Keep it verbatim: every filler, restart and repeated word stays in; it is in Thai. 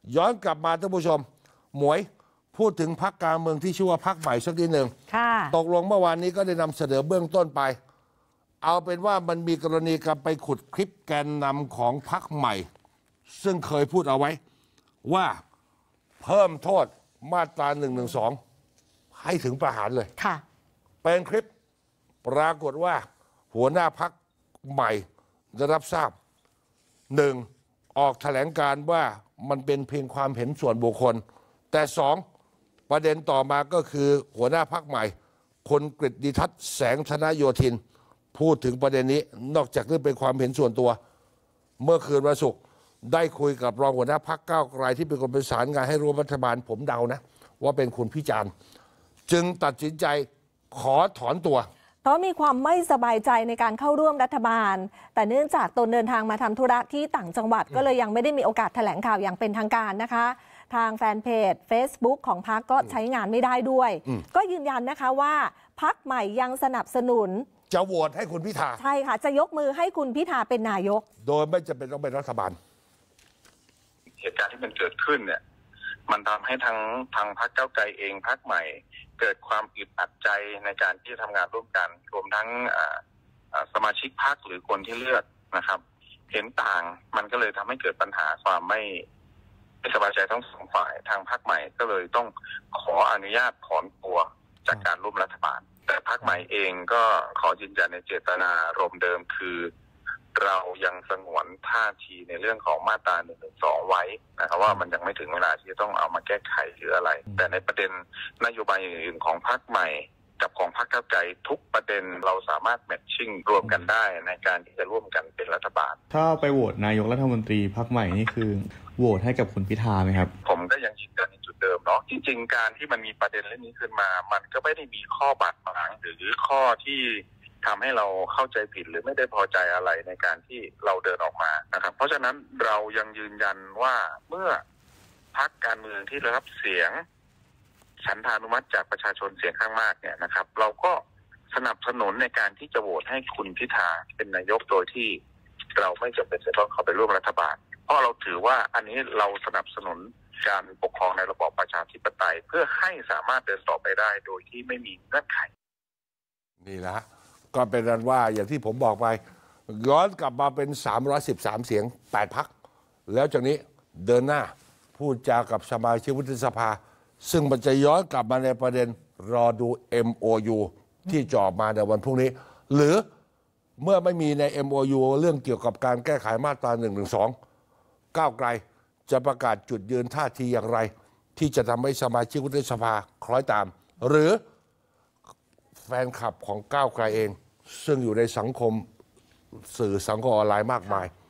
ย้อนกลับมาท่านผู้ชมหมวยพูดถึงพรรคการเมืองที่ชื่อว่าพรรคใหม่สักนิดหนึ่งตกลงเมื่อวานนี้ก็ได้นำเสนอเบื้องต้นไปเอาเป็นว่ามันมีกรณีการไปขุดคลิปแกนนำของพรรคใหม่ซึ่งเคยพูดเอาไว้ว่าเพิ่มโทษมาตราหนึ่งหนึ่งสองให้ถึงประหารเลยค่ะเป็นคลิปปรากฏว่าหัวหน้าพรรคใหม่ได้รับทราบหนึ่งออกแถลงการว่ามันเป็นเพียงความเห็นส่วนบุคคลแต่สองประเด็นต่อมาก็คือหัวหน้าพรรคใหม่คนกฤษดิทัศน์แสงธนโยธินพูดถึงประเด็นนี้นอกจากเรื่องเป็นความเห็นส่วนตัวเมื่อคืนวันศุกร์ได้คุยกับรองหัวหน้าพรรคก้าวไกลที่เป็นคนประสานงานให้ร่วมรัฐบาลผมเดานะว่าเป็นคุณพิจารณ์จึงตัดสินใจขอถอนตัวเพราะมีความไม่สบายใจในการเข้าร่วมรัฐบาลแต่เนื่องจากตนเดินทางมาทำธุระที่ต่างจังหวัดก็เลยยังไม่ได้มีโอกาสแถลงข่าวอย่างเป็นทางการนะคะทางแฟนเพจ Facebook ของพรรคก็ใช้งานไม่ได้ด้วยก็ยืนยันนะคะว่าพรรคใหม่ยังสนับสนุนจะโหวตให้คุณพิธาใช่ค่ะจะยกมือให้คุณพิธาเป็นนายกโดยไม่จำเป็นต้องเป็นรัฐบาลเหตุการณ์ที่มันเกิดขึ้นเนี่ยมันทำให้ทั้งทางพรรคก้าวไกลเองพรรคใหม่เกิดความอึดอัดใจในการที่จะทำงานร่วมกันรวมทั้งสมาชิกพรรคหรือคนที่เลือกนะครับเห็นต่างมันก็เลยทำให้เกิดปัญหาความไม่ไม่สบายใจทั้งสองฝ่ายทางพรรคใหม่ก็เลยต้องขออนุญาตถอนตัวจากการร่วมรัฐบาลแต่พรรคใหม่เองก็ขอยืนยันในเจตนารมณ์เดิมคือเรายังสงวนท่าทีในเรื่องของมาตราหนึ่งหนึ่งสองไว้นะครับว่ามันยังไม่ถึงเวลาที่จะต้องเอามาแก้ไขหรืออะไรแต่ในประเด็นนโยบายอื่นๆของพรรคใหม่กับของพรรคก้าวไกลทุกประเด็นเราสามารถแมทชิ่งรวมกันได้ในการที่จะร่วมกันเป็นรัฐบาลถ้าไปโหวตนายกรัฐมนตรีพรรคใหม่นี่คือโหวตให้กับคุณพิธาไหมครับผมก็ยังยืนยันในจุดเดิมเนาะจริงๆการที่มันมีประเด็นเรื่องนี้ขึ้นมามันก็ไม่ได้มีข้อบาดหมางหรือข้อที่ทำให้เราเข้าใจผิดหรือไม่ได้พอใจอะไรในการที่เราเดินออกมานะครับเพราะฉะนั้นเรายังยืนยันว่าเมื่อพรรคการเมืองที่ได้รับเสียงฉันทานุมัติจากประชาชนเสียงข้างมากเนี่ยนะครับเราก็สนับสนุนในการที่จะโหวตให้คุณพิธาเป็นนายกโดยที่เราไม่จำเป็นจะต้องเข้าไปร่วมรัฐบาลเพราะเราถือว่าอันนี้เราสนับสนุนการปกครองในระบอบประชาธิปไตยเพื่อให้สามารถเดินต่อไปได้โดยที่ไม่มีเงื่อนไขนี่นะก็เป็นนั้นว่าอย่างที่ผมบอกไปย้อนกลับมาเป็นสามร้อยสิบสามเสียงแปดพรรคแล้วจากนี้เดินหน้าพูดจากับสมาชิกวุฒิสภาซึ่งมันจะย้อนกลับมาในประเด็นรอดู เอ็ม โอ ยู ที่จะออกมาในวันพรุ่งนี้หรือเมื่อไม่มีใน เอ็ม โอ ยู เรื่องเกี่ยวกับการแก้ไขมาตราหนึ่งหนึ่งสองก้าวไกลจะประกาศจุดยืนท่าทีอย่างไรที่จะทำให้สมาชิกวุฒิสภาคล้อยตามหรือแฟนคลับของก้าวไกลเองซึ่งอยู่ในสังคมสื่อสังคมออนไลน์มากมาย